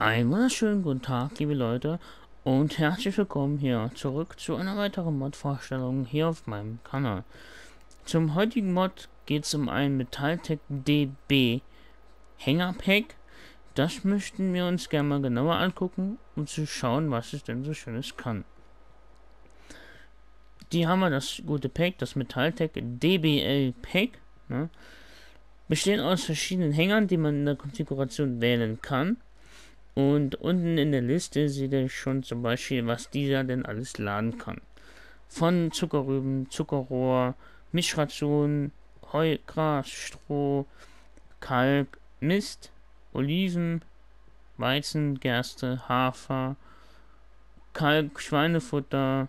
Einen wunderschönen guten Tag, liebe Leute, und herzlich willkommen hier zurück zu einer weiteren Mod-Vorstellung hier auf meinem Kanal. Zum heutigen Mod geht es um ein Metalltech DB Hängerpack. Das möchten wir uns gerne mal genauer angucken, um zu schauen, was es denn so Schönes kann. Die haben wir das gute Pack, das Metalltech DBL Pack, ne? Bestehen aus verschiedenen Hängern, die man in der Konfiguration wählen kann. Und unten in der Liste seht ihr schon zum Beispiel, was dieser denn alles laden kann. Von Zuckerrüben, Zuckerrohr, Mischration, Heu, Gras, Stroh, Kalk, Mist, Oliven, Weizen, Gerste, Hafer, Kalk, Schweinefutter,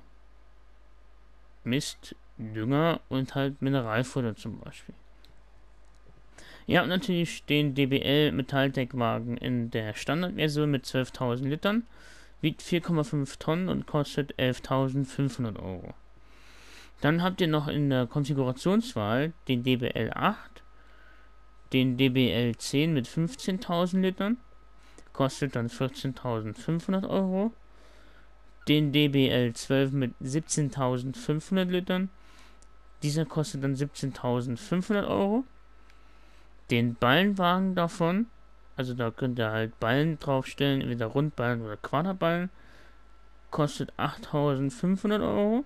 Mist, Dünger und halt Mineralfutter zum Beispiel. Ihr habt natürlich den DBL Metalldeckwagen in der Standardversion mit 12.000 Litern, wiegt 4,5 Tonnen und kostet 11.500 Euro. Dann habt ihr noch in der Konfigurationswahl den DBL 8, den DBL 10 mit 15.000 Litern, kostet dann 14.500 Euro, den DBL 12 mit 17.500 Litern, dieser kostet dann 17.500 Euro. Den Ballenwagen davon, also da könnt ihr halt Ballen draufstellen, entweder Rundballen oder Quaderballen, kostet 8.500 Euro.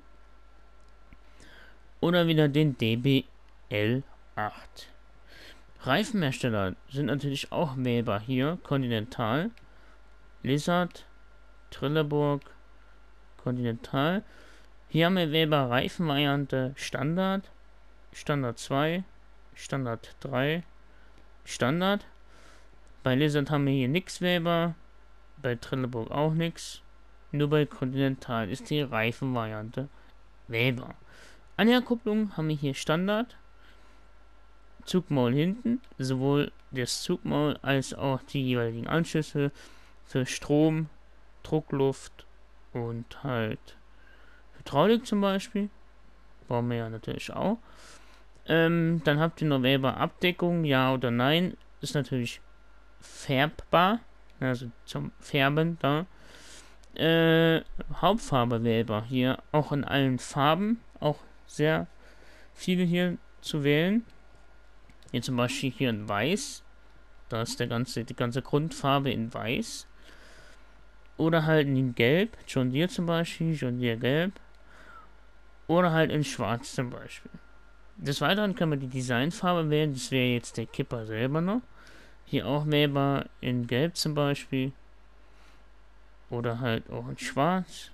Oder wieder den DBL 8. Reifenhersteller sind natürlich auch wählbar hier: Continental, Lizard, Trelleborg, Continental. Hier haben wir wählbar Reifenvariante Standard, Standard 2, Standard 3, Standard. Bei Lizard haben wir hier nichts wählbar, bei Trelleborg auch nichts. Nur bei Continental ist die Reifenvariante wählbar. Anhängerkupplung haben wir hier Standard, Zugmaul hinten, sowohl das Zugmaul als auch die jeweiligen Anschlüsse für Strom, Druckluft und halt Hydraulik zum Beispiel. Brauchen wir ja natürlich auch. Dann habt ihr noch wählbar Abdeckung, ja oder nein. Ist natürlich färbbar, also zum Färben da. Hauptfarbe wählbar hier, auch in allen Farben, auch sehr viele hier zu wählen. Hier zum Beispiel hier in Weiß, da ist die ganze Grundfarbe in Weiß. Oder halt in Gelb, John Deere zum Beispiel, John Deere Gelb. Oder halt in Schwarz zum Beispiel. Des Weiteren kann man die Designfarbe wählen, das wäre jetzt der Kipper selber noch. Hier auch wählbar in Gelb zum Beispiel. Oder halt auch in Schwarz.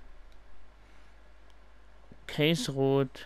Case-Rot.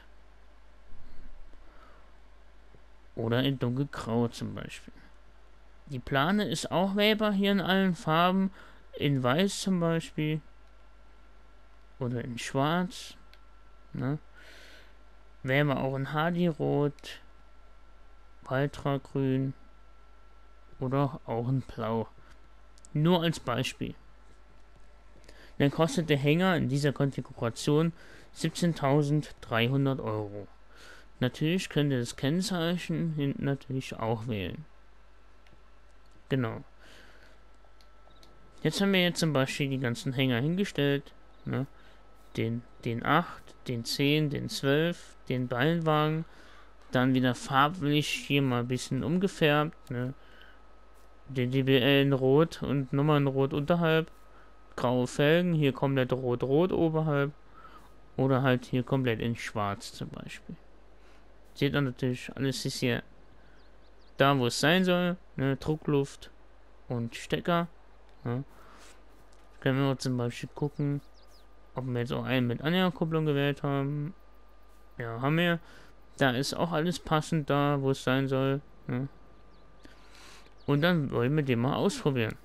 Oder in Dunkelgrau zum Beispiel. Die Plane ist auch wählbar hier in allen Farben. In Weiß zum Beispiel. Oder in Schwarz. Ne? Wählbar auch in Hardy-Rot. Waltra-Grün. Oder auch in Blau. Nur als Beispiel. Dann kostet der Hänger in dieser Konfiguration 17.300 Euro. Natürlich könnt ihr das Kennzeichen hinten natürlich auch wählen. Genau. Jetzt haben wir jetzt zum Beispiel die ganzen Hänger hingestellt. Ne? Den 8, den 10, den 12, den Ballenwagen. Dann wieder farblich hier mal ein bisschen umgefärbt. Ne? Den DBL in Rot und nochmal in Rot unterhalb. Graue Felgen, hier komplett rot-rot oberhalb. Oder halt hier komplett in Schwarz zum Beispiel. Seht ihr natürlich, alles ist hier da, wo es sein soll. Ne? Druckluft und Stecker. Ne? Können wir zum Beispiel gucken, ob wir jetzt auch einen mit Anhängerkupplung gewählt haben. Ja, haben wir. Da ist auch alles passend da, wo es sein soll. Ne? Und dann wollen wir den mal ausprobieren.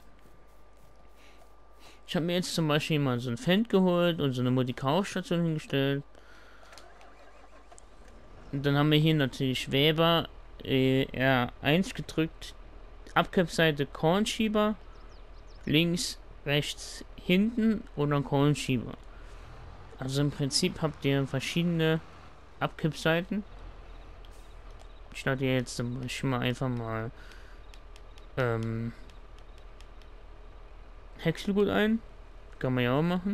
Ich habe mir jetzt zum Beispiel mal so ein Fendt geholt und so eine Multi-Kaufstation hingestellt. Und dann haben wir hier natürlich Weber R1 gedrückt. Abkippseite Kornschieber. Links, rechts, hinten oder Kornschieber. Also im Prinzip habt ihr verschiedene Abkippseiten. Ich starte jetzt zum Beispiel mal einfach mal Häckselgut ein. Kann man ja auch machen.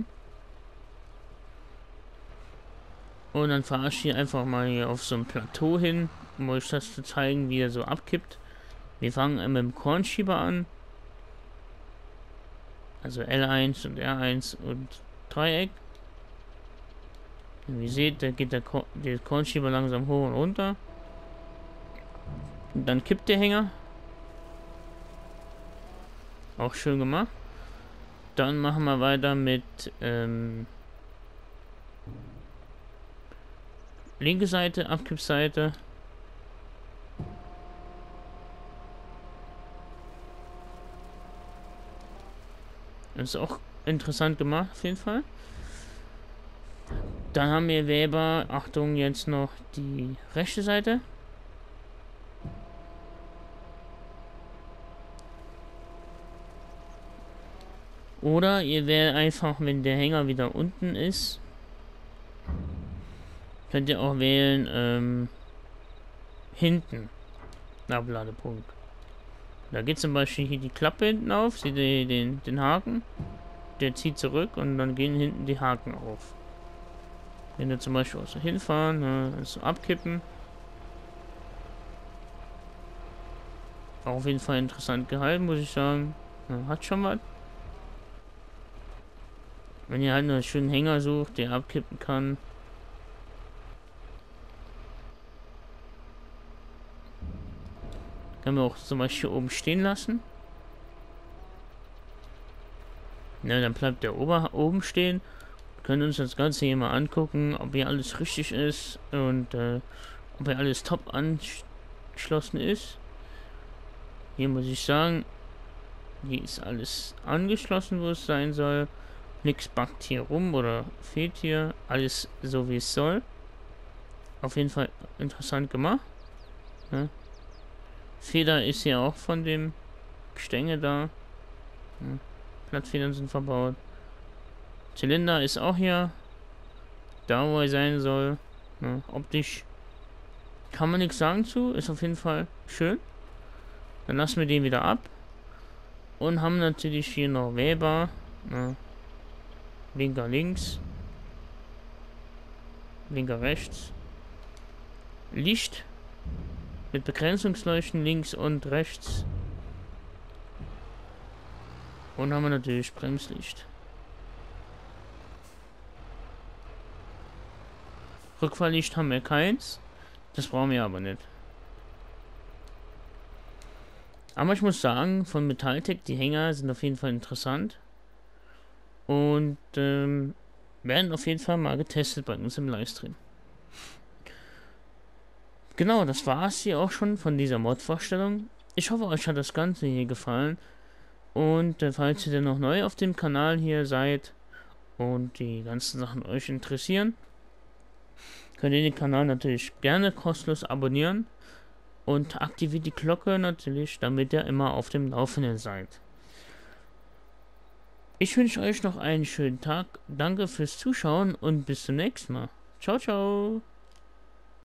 Und dann fahre ich hier einfach mal hier auf so ein Plateau hin, um euch das zu zeigen, wie er so abkippt. Wir fangen mit dem Kornschieber an. Also L1 und R1 und Dreieck. Und wie ihr seht, da geht der Kornschieber langsam hoch und runter. Und dann kippt der Hänger. Auch schön gemacht. Dann machen wir weiter mit linke Seite, Abkippseite. Das ist auch interessant gemacht, auf jeden Fall. Dann haben wir Weber, Achtung, jetzt noch die rechte Seite. Oder ihr wählt einfach, wenn der Hänger wieder unten ist, könnt ihr auch wählen, hinten, Abladepunkt. Da geht zum Beispiel hier die Klappe hinten auf, seht ihr den Haken, der zieht zurück und dann gehen hinten die Haken auf. Wenn wir zum Beispiel auch so hinfahren, so abkippen. Auch auf jeden Fall interessant gehalten, muss ich sagen. Hat schon was. Wenn ihr halt einen schönen Hänger sucht, der abkippen kann. Können wir auch zum Beispiel oben stehen lassen. Ja, dann bleibt der oben stehen. Können uns das Ganze hier mal angucken, ob hier alles richtig ist und ob hier alles top angeschlossen ist. Hier muss ich sagen, hier ist alles angeschlossen, wo es sein soll. Nichts backt hier rum oder fehlt hier. Alles so wie es soll. Auf jeden Fall interessant gemacht. Ja. Feder ist hier auch von dem Gestänge da. Ja. Blattfedern sind verbaut. Zylinder ist auch hier. Da, wo er sein soll. Ja. Optisch kann man nichts sagen zu. Ist auf jeden Fall schön. Dann lassen wir den wieder ab. Und haben natürlich hier noch Weber. Ja. Linker links. Linker rechts. Licht. Mit Begrenzungsleuchten links und rechts. Und haben wir natürlich Bremslicht. Rückfahrlicht haben wir keins. Das brauchen wir aber nicht. Aber ich muss sagen, von Metalltech, die Hänger sind auf jeden Fall interessant. Und werden auf jeden Fall mal getestet bei uns im Livestream. Genau, das war es hier auch schon von dieser Mod-Vorstellung. Ich hoffe, euch hat das Ganze hier gefallen. Und falls ihr denn noch neu auf dem Kanal hier seid und die ganzen Sachen euch interessieren, könnt ihr den Kanal natürlich gerne kostenlos abonnieren. Und aktiviert die Glocke natürlich, damit ihr immer auf dem Laufenden seid. Ich wünsche euch noch einen schönen Tag. Danke fürs Zuschauen und bis zum nächsten Mal. Ciao, ciao.